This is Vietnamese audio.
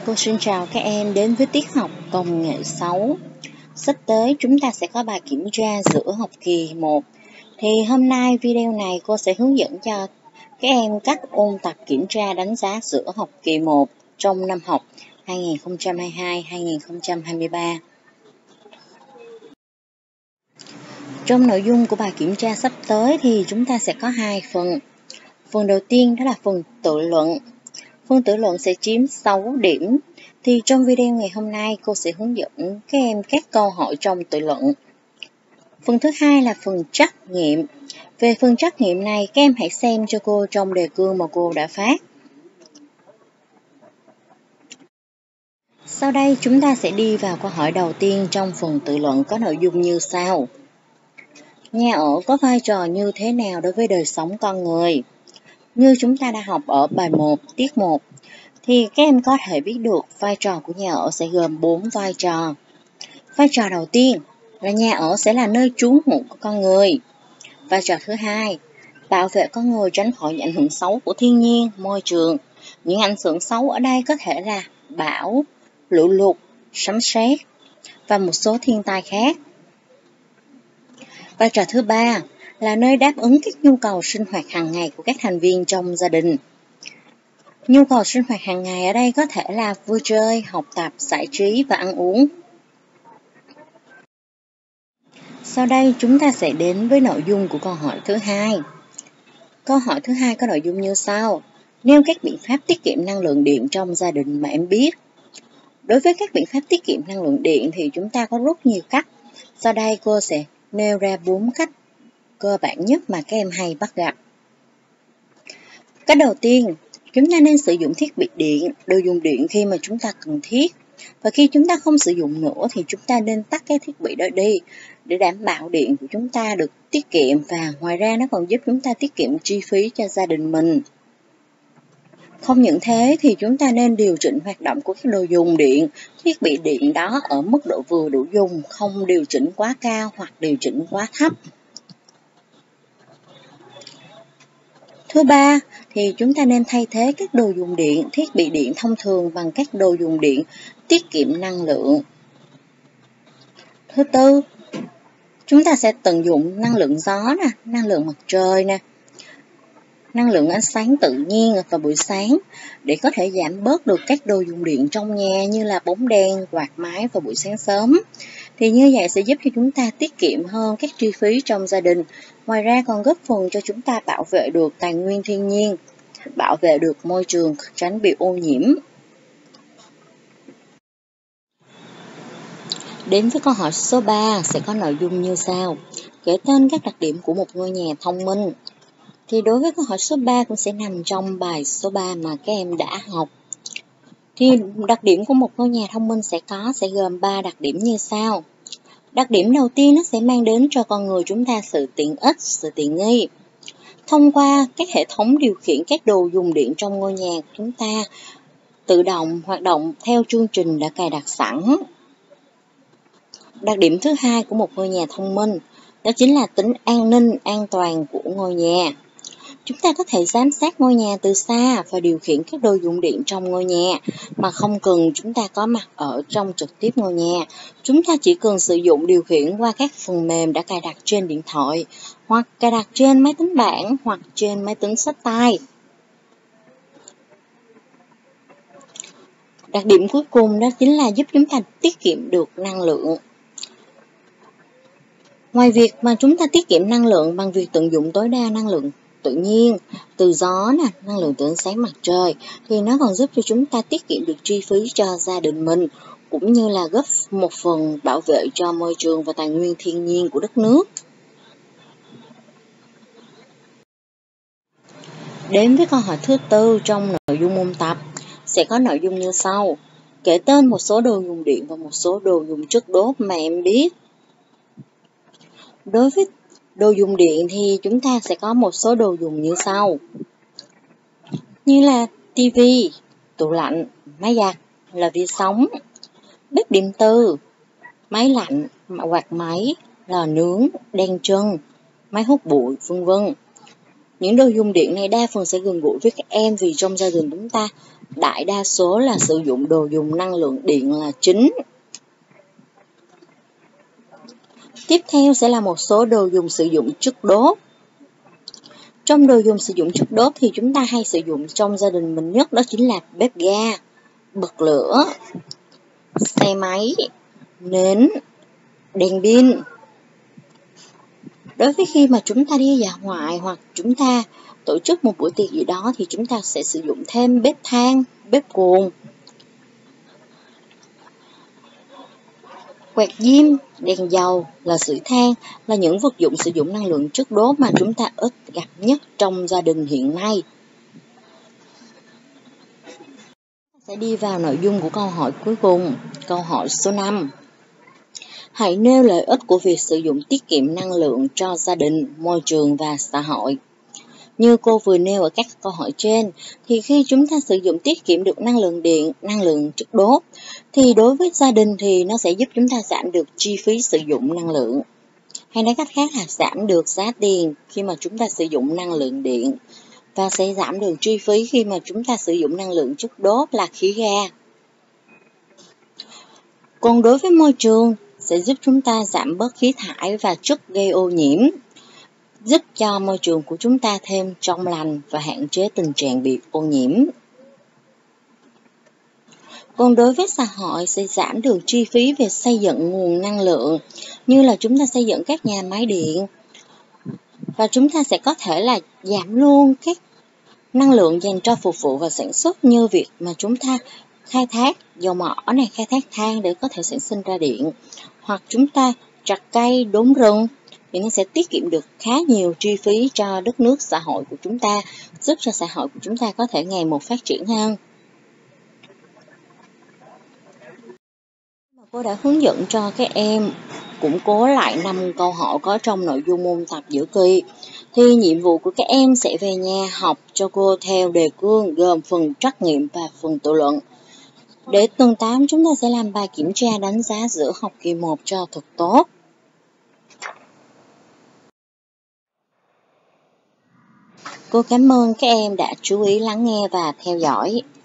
Cô xin chào các em đến với tiết học công nghệ 6. Sắp tới chúng ta sẽ có bài kiểm tra giữa học kỳ 1. Thì hôm nay video này cô sẽ hướng dẫn cho các em cách ôn tập kiểm tra đánh giá giữa học kỳ 1 trong năm học 2022-2023. Trong nội dung của bài kiểm tra sắp tới thì chúng ta sẽ có hai phần. Phần đầu tiên đó là phần tự luận. Phần tự luận sẽ chiếm 6 điểm. Thì trong video ngày hôm nay cô sẽ hướng dẫn các em các câu hỏi trong tự luận. Phần thứ hai là phần trắc nghiệm. Về phần trắc nghiệm này các em hãy xem cho cô trong đề cương mà cô đã phát. Sau đây chúng ta sẽ đi vào câu hỏi đầu tiên trong phần tự luận có nội dung như sau. Nhà ở có vai trò như thế nào đối với đời sống con người? Như chúng ta đã học ở bài 1, tiết 1, thì các em có thể biết được vai trò của nhà ở sẽ gồm 4 vai trò. Vai trò đầu tiên là nhà ở sẽ là nơi trú ngụ của con người. Vai trò thứ hai, bảo vệ con người tránh khỏi những ảnh hưởng xấu của thiên nhiên, môi trường. Những ảnh hưởng xấu ở đây có thể là bão, lũ lụt, sấm sét và một số thiên tai khác. Vai trò thứ ba là nơi đáp ứng các nhu cầu sinh hoạt hàng ngày của các thành viên trong gia đình. Nhu cầu sinh hoạt hàng ngày ở đây có thể là vui chơi, học tập, giải trí và ăn uống. Sau đây chúng ta sẽ đến với nội dung của câu hỏi thứ hai. Câu hỏi thứ hai có nội dung như sau. Nêu các biện pháp tiết kiệm năng lượng điện trong gia đình mà em biết. Đối với các biện pháp tiết kiệm năng lượng điện thì chúng ta có rất nhiều cách. Sau đây cô sẽ nêu ra 4 cách cơ bản nhất mà các em hay bắt gặp. Cách đầu tiên, chúng ta nên sử dụng thiết bị điện, đồ dùng điện khi mà chúng ta cần thiết. Và khi chúng ta không sử dụng nữa thì chúng ta nên tắt cái thiết bị đó đi để đảm bảo điện của chúng ta được tiết kiệm, và ngoài ra nó còn giúp chúng ta tiết kiệm chi phí cho gia đình mình. Không những thế thì chúng ta nên điều chỉnh hoạt động của các đồ dùng điện, thiết bị điện đó ở mức độ vừa đủ dùng, không điều chỉnh quá cao hoặc điều chỉnh quá thấp. Thứ ba thì chúng ta nên thay thế các đồ dùng điện, thiết bị điện thông thường bằng các đồ dùng điện tiết kiệm năng lượng. Thứ tư, chúng ta sẽ tận dụng năng lượng gió, năng lượng mặt trời, năng lượng ánh sáng tự nhiên vào buổi sáng để có thể giảm bớt được các đồ dùng điện trong nhà như là bóng đèn, quạt máy vào buổi sáng sớm. Thì như vậy sẽ giúp cho chúng ta tiết kiệm hơn các chi phí trong gia đình. Ngoài ra còn góp phần cho chúng ta bảo vệ được tài nguyên thiên nhiên, bảo vệ được môi trường, tránh bị ô nhiễm. Đến với câu hỏi số 3 sẽ có nội dung như sau. Kể tên các đặc điểm của một ngôi nhà thông minh. Thì đối với câu hỏi số 3 cũng sẽ nằm trong bài số 3 mà các em đã học. Thì đặc điểm của một ngôi nhà thông minh sẽ gồm 3 đặc điểm như sau. Đặc điểm đầu tiên nó sẽ mang đến cho con người chúng ta sự tiện ích, sự tiện nghi. Thông qua các hệ thống điều khiển các đồ dùng điện trong ngôi nhà của chúng ta tự động hoạt động theo chương trình đã cài đặt sẵn. Đặc điểm thứ hai của một ngôi nhà thông minh đó chính là tính an ninh, an toàn của ngôi nhà. Chúng ta có thể giám sát ngôi nhà từ xa và điều khiển các đồ dùng điện trong ngôi nhà mà không cần chúng ta có mặt ở trong trực tiếp ngôi nhà. Chúng ta chỉ cần sử dụng điều khiển qua các phần mềm đã cài đặt trên điện thoại, hoặc cài đặt trên máy tính bảng, hoặc trên máy tính xách tay. Đặc điểm cuối cùng đó chính là giúp chúng ta tiết kiệm được năng lượng. Ngoài việc mà chúng ta tiết kiệm năng lượng bằng việc tận dụng tối đa năng lượng tự nhiên, từ gió, năng lượng từ ánh sáng mặt trời, thì nó còn giúp cho chúng ta tiết kiệm được chi phí cho gia đình mình, cũng như là góp một phần bảo vệ cho môi trường và tài nguyên thiên nhiên của đất nước. Đến với câu hỏi thứ tư trong nội dung ôn tập sẽ có nội dung như sau. Kể tên một số đồ dùng điện và một số đồ dùng chất đốt mà em biết. Đối với đồ dùng điện thì chúng ta sẽ có một số đồ dùng như sau. Như là tivi, tủ lạnh, máy giặt, lò vi sóng, bếp điện tử, máy lạnh, quạt máy, lò nướng, đèn chân, máy hút bụi, vân vân. Những đồ dùng điện này đa phần sẽ gần gũi với các em vì trong gia đình chúng ta đại đa số là sử dụng đồ dùng năng lượng điện là chính. Tiếp theo sẽ là một số đồ dùng sử dụng chất đốt. Trong đồ dùng sử dụng chất đốt thì chúng ta hay sử dụng trong gia đình mình nhất đó chính là bếp ga, bật lửa, xe máy, nến, đèn pin. Đối với khi mà chúng ta đi dã ngoại hoặc chúng ta tổ chức một buổi tiệc gì đó thì chúng ta sẽ sử dụng thêm bếp than, bếp cồn, quạt diêm, đèn dầu, lò sưởi than là những vật dụng sử dụng năng lượng chất đốt mà chúng ta ít gặp nhất trong gia đình hiện nay. Sẽ đi vào nội dung của câu hỏi cuối cùng, câu hỏi số 5. Hãy nêu lợi ích của việc sử dụng tiết kiệm năng lượng cho gia đình, môi trường và xã hội. Như cô vừa nêu ở các câu hỏi trên, thì khi chúng ta sử dụng tiết kiệm được năng lượng điện, năng lượng chất đốt, thì đối với gia đình thì nó sẽ giúp chúng ta giảm được chi phí sử dụng năng lượng. Hay nói cách khác là giảm được giá tiền khi mà chúng ta sử dụng năng lượng điện, và sẽ giảm được chi phí khi mà chúng ta sử dụng năng lượng chất đốt là khí ga. Còn đối với môi trường, sẽ giúp chúng ta giảm bớt khí thải và chất gây ô nhiễm, giúp cho môi trường của chúng ta thêm trong lành và hạn chế tình trạng bị ô nhiễm. Còn đối với xã hội sẽ giảm được chi phí về xây dựng nguồn năng lượng, như là chúng ta xây dựng các nhà máy điện, và chúng ta sẽ có thể là giảm luôn các năng lượng dành cho phục vụ và sản xuất, như việc mà chúng ta khai thác dầu mỏ này, khai thác than để có thể sản sinh ra điện, hoặc chúng ta chặt cây, đốn rừng, thì nó sẽ tiết kiệm được khá nhiều chi phí cho đất nước, xã hội của chúng ta, giúp cho xã hội của chúng ta có thể ngày một phát triển hơn. Cô đã hướng dẫn cho các em củng cố lại 5 câu hỏi có trong nội dung môn tập giữa kỳ. Thì nhiệm vụ của các em sẽ về nhà học cho cô theo đề cương gồm phần trắc nghiệm và phần tự luận. Để tuần 8 chúng ta sẽ làm bài kiểm tra đánh giá giữa học kỳ 1 cho thật tốt. Cô cảm ơn các em đã chú ý lắng nghe và theo dõi.